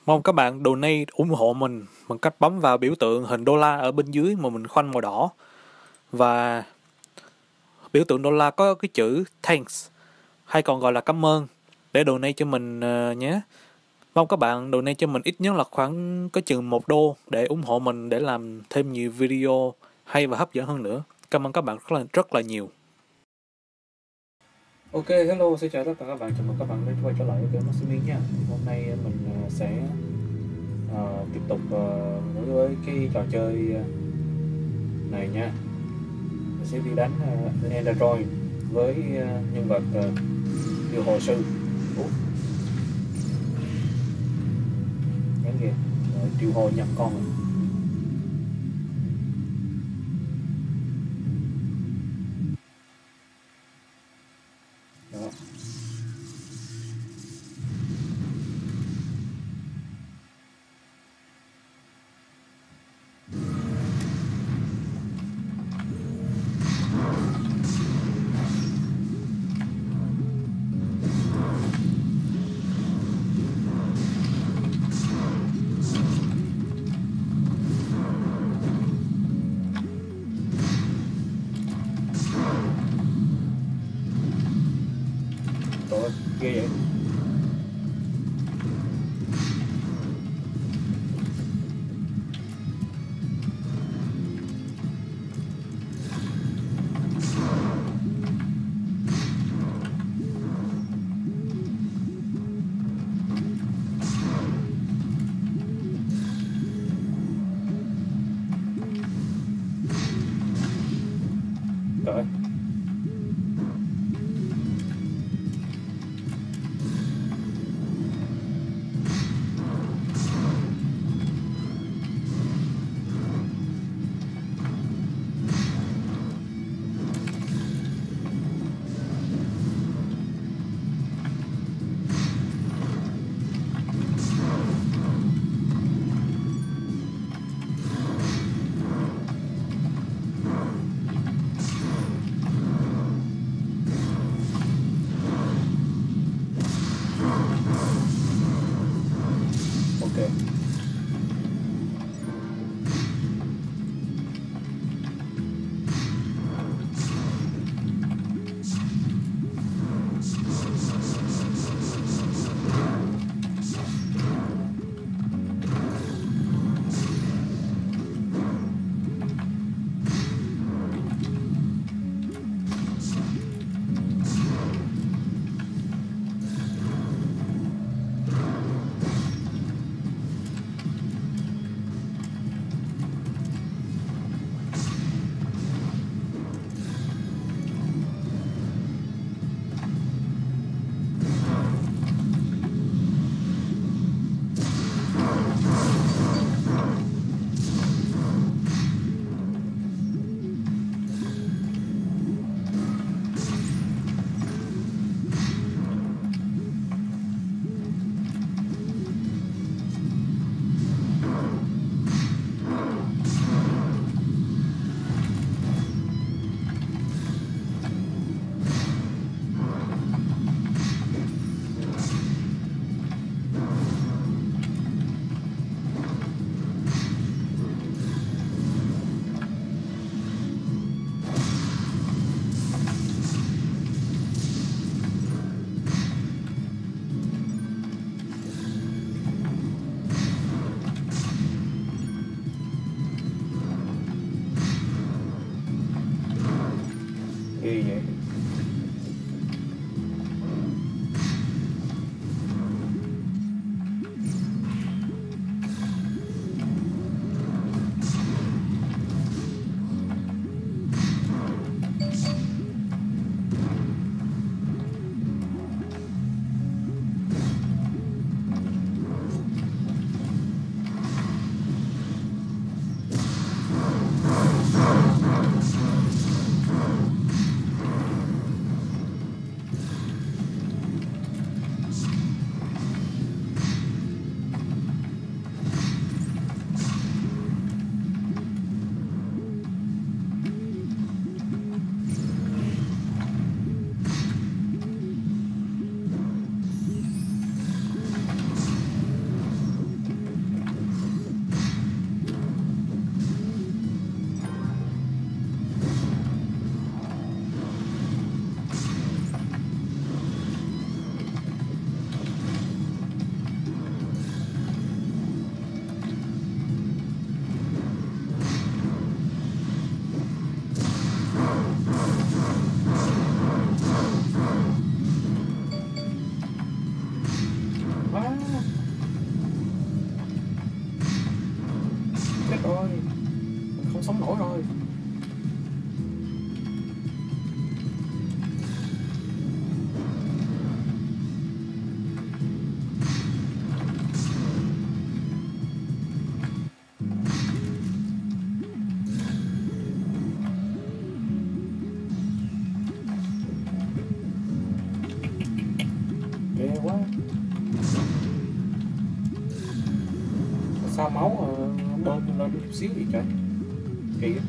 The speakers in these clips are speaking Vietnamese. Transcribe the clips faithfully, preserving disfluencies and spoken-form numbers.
Mong các bạn donate ủng hộ mình bằng cách bấm vào biểu tượng hình đô la ở bên dưới mà mình khoanh màu đỏ. Và biểu tượng đô la có cái chữ thanks, hay còn gọi là cảm ơn, để donate cho mình uh, nhé. Mong các bạn donate cho mình ít nhất là khoảng có chừng một đô để ủng hộ mình để làm thêm nhiều video hay và hấp dẫn hơn nữa. Cảm ơn các bạn rất là, rất là nhiều. Ok, hello, xin chào tất cả các bạn, chào mừng các bạn đến quay trở lại với kênh Maximin nha. Hôm nay mình uh, sẽ uh, tiếp tục uh, với cái trò chơi này nha. Mình sẽ đi đánh uh, Android với uh, nhân vật uh, điều hồ sư. Ủa? Nhắn kìa, điều hồ nhập con rồi. Đó. Trời, ghê vậy. Trời. Ok. sống nổi rồi. Ghê quá. Sao máu uh, bơm lên chút xíu vậy trời, kỳ á.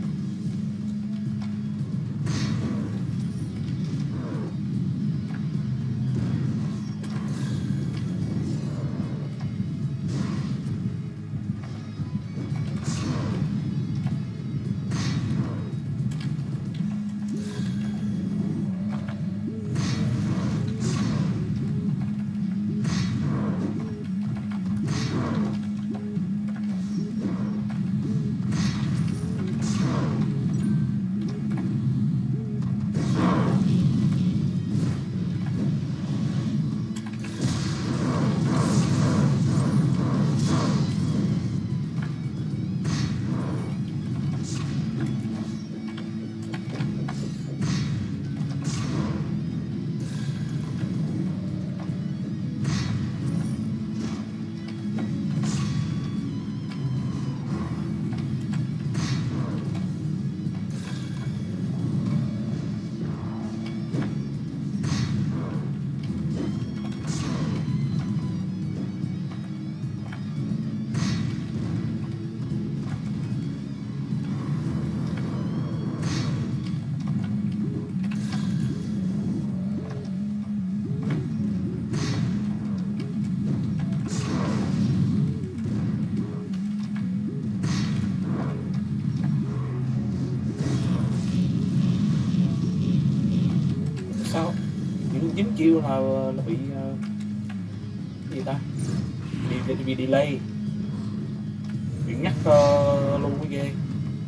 Dính chiêu là, là bị uh, gì ta, bị, bị, bị delay, bị nhắc uh, luôn mới ghê.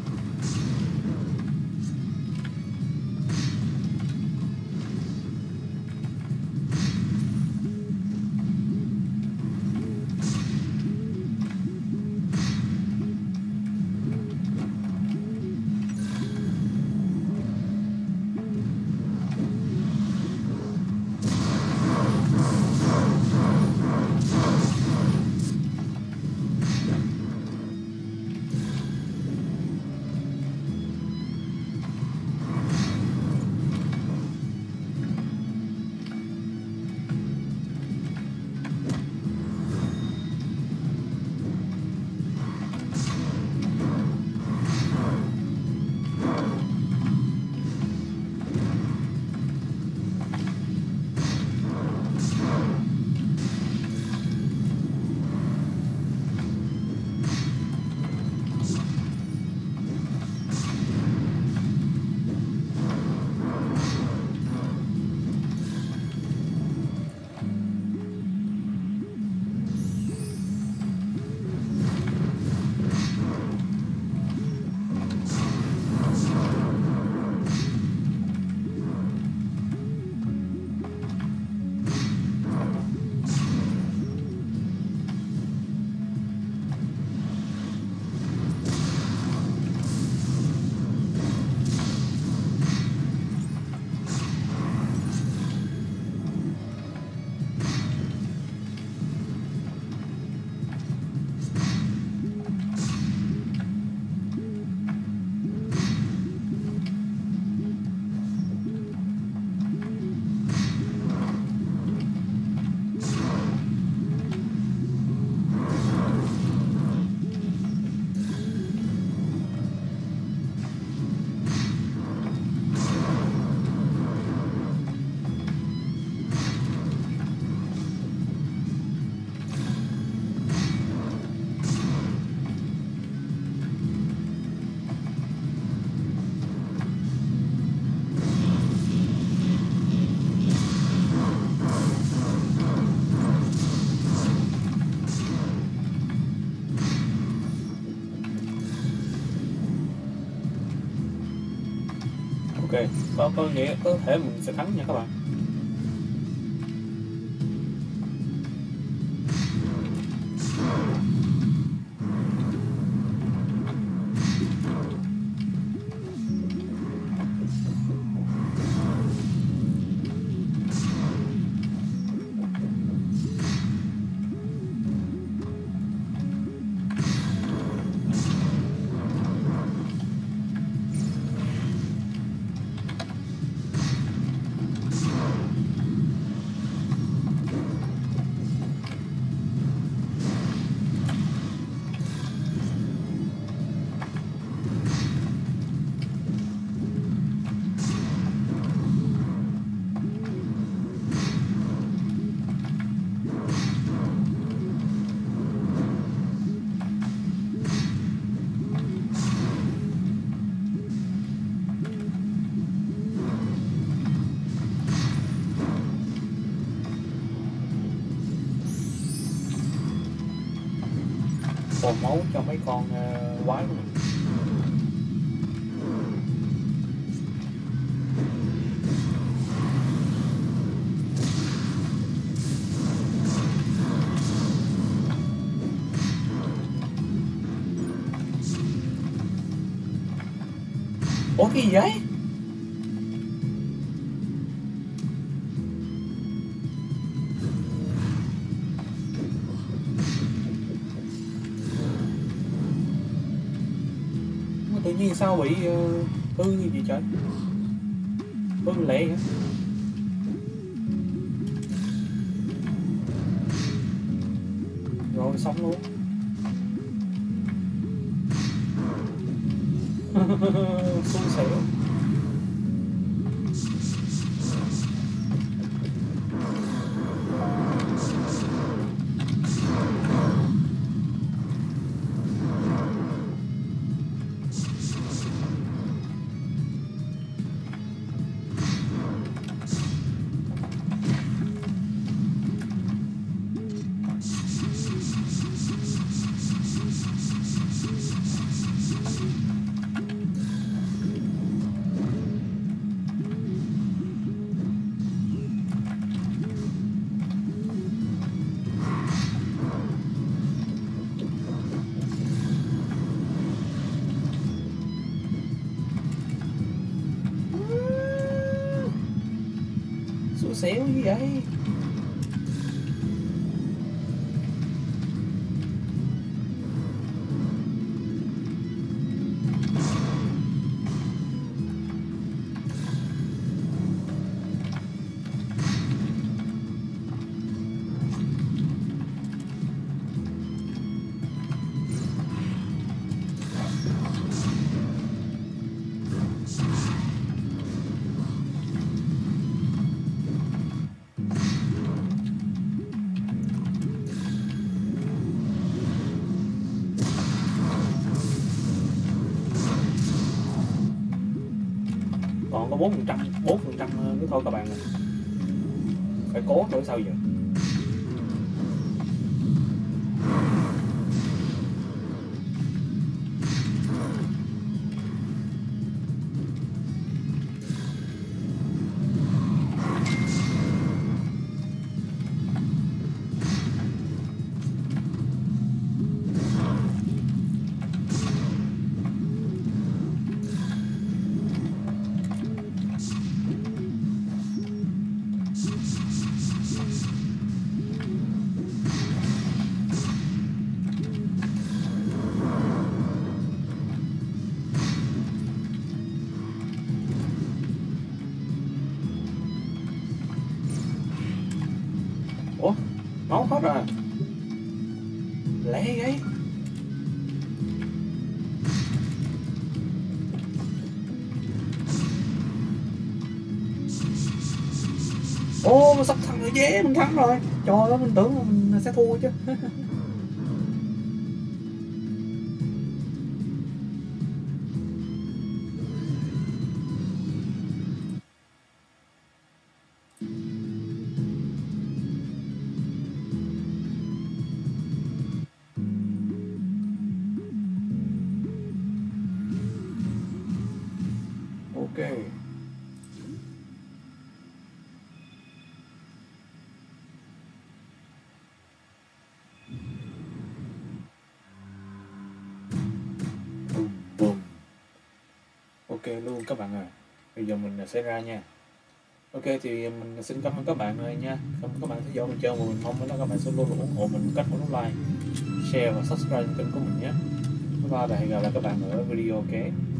Ok, có có nghĩa có thể mình sẽ thắng nha các bạn. bồn máu cho mấy con uh, quái của mình. Ủa cái gì vậy? Tự nhiên sao bị uh, hư gì trời? Hư lẹ hả? Rồi xong luôn. Xui xẻo. Xui xẻo như vậy. Còn có bốn phần trăm bốn phần trăm nữa thôi các bạn ơi. Phải cố thử sao giờ. Ủa, máu hết rồi. Lẹ vậy. Ô, sắp thắng rồi, yeah, mình thắng rồi. Trời ơi, mình tưởng là mình sẽ thua chứ. Ok. Boom, boom. Ok luôn các bạn à. Bây giờ mình sẽ ra nha. Ok thì mình xin cảm ơn các bạn rồi nha. Cảm ơn các bạn theo dõi mình chơi, và mình mong là các bạn sẽ luôn luôn ủng hộ mình một cách nút like, share và subscribe kênh của mình nhé. Bye bye và hẹn gặp lại các bạn ở video kế.